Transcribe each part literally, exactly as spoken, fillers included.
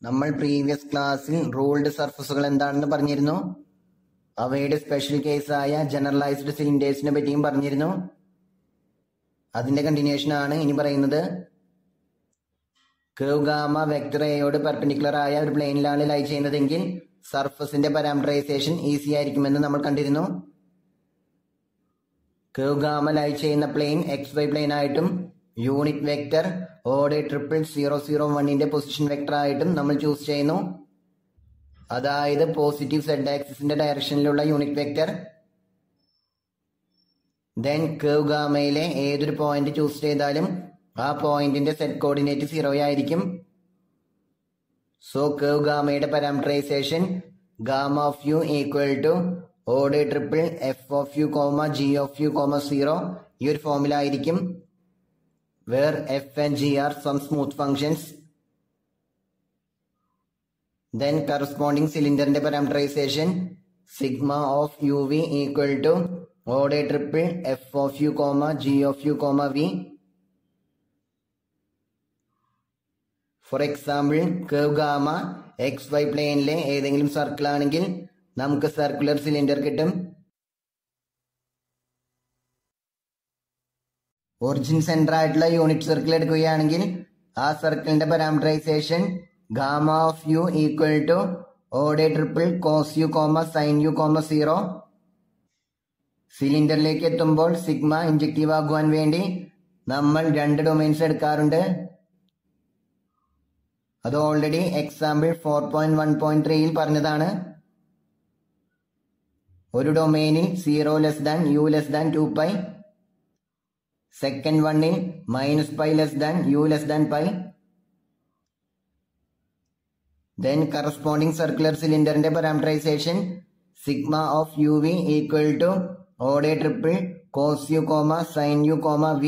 നമ്മൾ പ്രീവിയസ് ക്ലാസ്സിൽ റൂൾഡ് സർഫസുകൾ എന്താണെന്ന് പറഞ്ഞിരുന്നു. അവയുടെ സ്പെഷ്യൽ കേസായ ജനറലൈസ്ഡ് സിലിണ്ടേഴ്സിനെ പറ്റിയും പറഞ്ഞിരുന്നു. അതിന്റെ കണ്ടിന്യൂഷൻ ആണ് ഇനി പറയുന്നത്. കർവ് ഗാമ വെക്ടർ എയോട് പെർപെൻഡിക്കുലർ ആയ ഒരു പ്ലെയിനിലാണ് ലൈ ചെയ്യുന്നതെങ്കിൽ സർഫസിന്റെ പാരാമീറ്ററൈസേഷൻ ഈസി ആയിരിക്കുമെന്ന് നമ്മൾ കണ്ടിരുന്നു. കർവ് ഗാമ ലൈ ചെയ്യുന്ന പ്ലെയിൻ എക്സ് വൈ പ്ലെയിൻ ആയിട്ടും യൂണിറ്റ് വെക്ടർ ഓഡ് ട്രിപ്പിൾ സീറോ സീറോ വണ്ണിന്റെ പൊസിഷൻ വെക്ടർ ആയിട്ടും നമ്മൾ ചൂസ് ചെയ്യുന്നു. അതായത് പോസിറ്റീവ് സെഡ് ആക്സിസിന്റെ ഡയറക്ഷനിലുള്ള യൂണിറ്റ് വെക്ടർ. ദെൻ കർവ് ഗാമയിലെ ഏതൊരു പോയിന്റ് ചൂസ് ചെയ്താലും ആ പോയിന്റിന്റെ സെറ്റ് കോർഡിനേറ്റ് സീറോ ആയിരിക്കും. സോ കർവ് ഗാമയുടെ parameterisation gamma of u equal to ഓഡ് triple f of u comma g of u comma zero ഈ ഒരു ഫോമിൽ ആയിരിക്കും. where f and g are some smooth functions. Then corresponding cylinder ന്റെ parameterization sigma of uv equal to odd triple f of u comma g of u comma v. For example, curve gamma xy പ്ലെയിനിലെ ഏതെങ്കിലും circle ആണെങ്കിൽ നമുക്ക് circular cylinder കിട്ടും. Origin centre ആയിട്ടുള്ള unit circle എടുക്കുകയാണെങ്കിൽ ആ സർക്കിളിന്റെ parameterisation gamma of u equal to ഓഡ് triple cos u comma sine u comma zero. സിലിണ്ടറിലേക്ക് എത്തുമ്പോൾ സിഗ്മ ഇൻജക്റ്റീവ് ആകുവാൻ വേണ്ടി നമ്മൾ രണ്ട് ഡൊമൈൻസ് എടുക്കാറുണ്ട്. അത് already example for point one point ത്രീയിൽ പറഞ്ഞതാണ്. ഒരു ഡൊമൈനിൽ zero less than u less than two pi, second വണ്ണിൽ minus pi less than u less than pi. Then corresponding circular സിലിണ്ടറിന്റെ parameterisation sigma of u v equal to ഓഡ് triple cos u comma sine u comma V.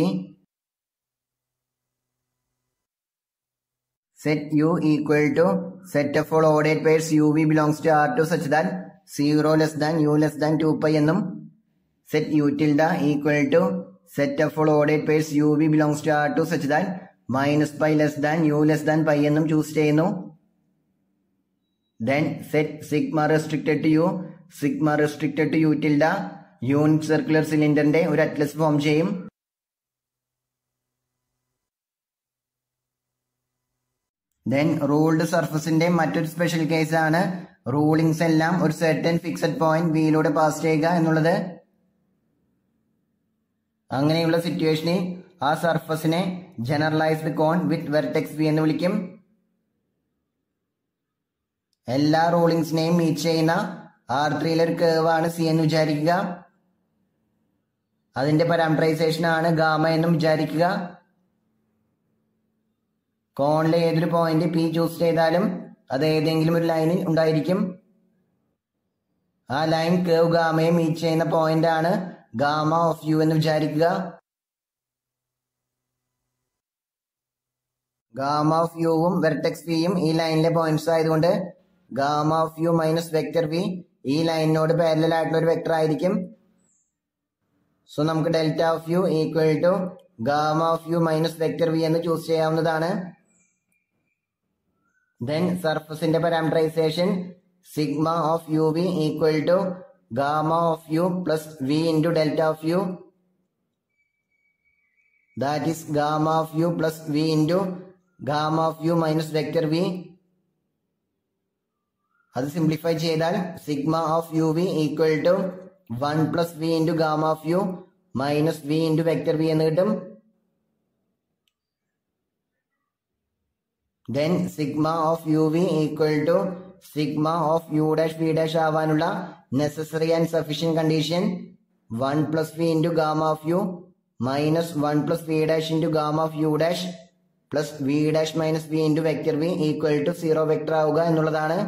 Set U equal to set of all ഓഡേഡ് pairs U V belongs to R to such than zero less than u less than two pi എന്നും set u tilde equal to set of all ordered pairs U V belongs to R two such that minus pi less than U less than pi എന്നും choose ചെയ്യുന്നു. Then set sigma restricted to U, sigma restricted to U tilde unit circular സിലിണ്ടറിന്റെ ഒരു atlas form ചെയ്യും. Then ruled സർഫസിന്റെ മറ്റൊരു special case ആണ് rulings എല്ലാം ഒരു സെർട്ടൻ ഫിക്സഡ് പോയിന്റ് വിയിലൂടെ പാസ് ചെയ്യുക എന്നുള്ളത്. അങ്ങനെയുള്ള സിറ്റുവേഷനിൽ ആ സർഫസിനെ generalised cone with vertex v എന്ന് വിളിക്കും. എല്ലാ റൂളിങ്സിനെയും മീറ്റ് ചെയ്യുന്ന ആർ ത്രീയിലെ ഒരു കേർവ് ആണ് സി എന്ന് വിചാരിക്കുക. അതിന്റെ പാരാമീറ്ററൈസേഷൻ ആണ് ഗാമ എന്നും വിചാരിക്കുക. കോണിലെ ഏതൊരു പോയിന്റ് പി ചൂസ് ചെയ്താലും അത് ഏതെങ്കിലും ഒരു ലൈനിൽ ഉണ്ടായിരിക്കും. ആ ലൈൻ കേർവ് ഗാമയെ മീറ്റ് ചെയ്യുന്ന പോയിന്റ് ആണ് ഗാമ ഓഫ് യു എന്ന് വിചാരിക്കുക. ഗാമ ഓഫ് യുവും വെർട്ടെക്സ് വിയും ഈ ലൈനിലെ പോയിന്റ്സ് ആയതുകൊണ്ട് gamma of u minus vector v ഈ ലൈനിനോട് പാരലൽ ആയിട്ടുള്ള ഒരു വെക്ടർ ആയിരിക്കും. സോ നമുക്ക് delta of u equal to gamma of u minus vector v എന്ന് ചൂസ് ചെയ്യാവുന്നതാണ്. ദെൻ സർഫസിന്റെ parameterisation sigma of u v equal to gamma of u plus v into delta of u, that is gamma of u plus v into gamma of u minus vector v. അത് simplify ചെയ്താൽ sigma of u v equal to one plus v into gamma of u minus v into vector v എന്ന് കിട്ടും. Then sigma of u v equal to sigma of u dash v dash ആവാനുള്ള necessary and sufficient condition one plus v into gamma of u minus one plus v dash into gamma of u dash plus v dash minus v into vector v equal to zero vector ആവുക എന്നുള്ളതാണ്.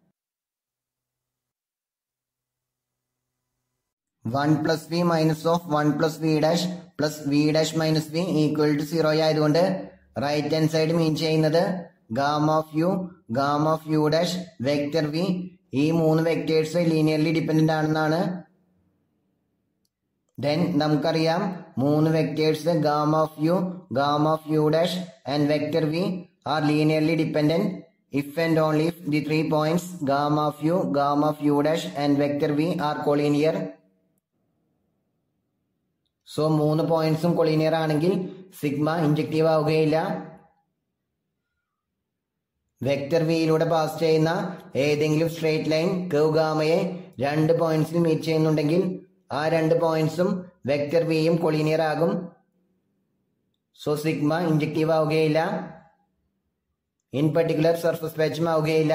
One plus v minus of one plus v dash plus v dash minus v equal to zero ആയതുകൊണ്ട് right hand side mean ചെയ്യുന്നത് gamma of u gamma of u dash vector v ഈ മൂന്ന് vectors linearly dependent ആണെന്നാണ്. Then നമുക്കറിയാം മൂന്ന് vectors gamma of u gamma of u dash and vector v are linearly dependent. if and only if the three points gamma of u, gamma of u dash and vector v are collinear. So മൂന്ന് പോയിന്റ്സും collinear ആണെങ്കിൽ sigma injective ആവുകയില്ല. Vector വിയിലൂടെ pass ചെയ്യുന്ന ഏതെങ്കിലും straight line curve ഗാമയെ രണ്ട് പോയിന്റ്സിൽ meet ചെയ്യുന്നുണ്ടെങ്കിൽ ആ രണ്ട് പോയിന്റ്സും വെക്ടർ വിയും കൊളീനിയർ ആകും. സോ സിഗ്മ ഇൻജക്റ്റീവ് ആവുകയില്ല. ഇൻ പർട്ടിക്കുലർ സർഫസ് പാച്ചും ആവുകയില്ല.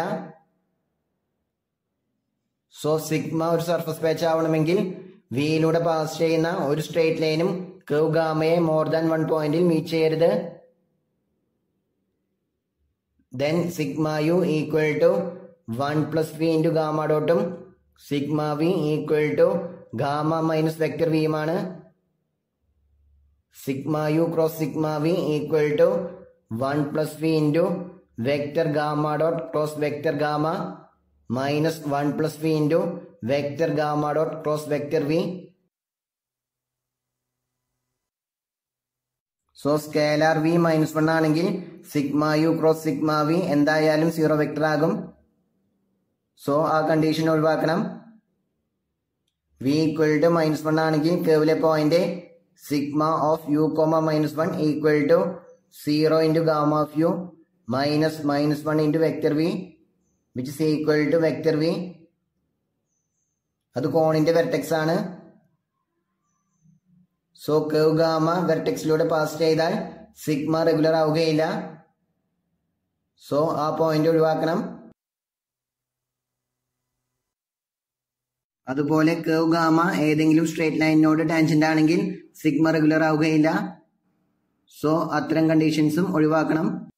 സോ സിഗ്മ ഒരു സർഫസ് പാച്ച് ആവണമെങ്കിൽ വിയിലൂടെ പാസ് ചെയ്യുന്ന ഒരു സ്ട്രേറ്റ് ലൈനും കർവ് ഗാമയെ മോർ ദാൻ വൺ പോയിന്റിൽ മീറ്റ് ചെയ്യരുത്. Then sigma u equal to one plus v into gamma ഡോട്ടും sigma v equal to gamma minus vector വിയുമാണ്. Sigma u cross sigma v equal to one plus v into vector gamma dot cross vector gamma minus one plus v into vector gamma dot cross vector v. So scalar v minus one ആണെങ്കിൽ sigma u cross sigma v എന്തായാലും zero vector ആകും. So ആ condition ഒഴിവാക്കണം. V equal to minus one ആണെങ്കിൽ കേവിലെ point sigma of u comma minus one equal to zero into gamma of u minus minus one into vector v which is equal to vector v. അത് കോണിന്റെ vertex ആണ്. So curve gamma വെർട്ടെക്സിലൂടെ pass ചെയ്താൽ sigma regular ആവുകയില്ല. So ആ point ഒഴിവാക്കണം. അതുപോലെ curve gamma ഏതെങ്കിലും സ്ട്രേറ്റ് ലൈനിനോട് ടാൻജന്റ് ആണെങ്കിൽ സിഗ്മ റെഗുലർ ആവുകയില്ല. സോ അത്തരം കണ്ടീഷൻസും ഒഴിവാക്കണം.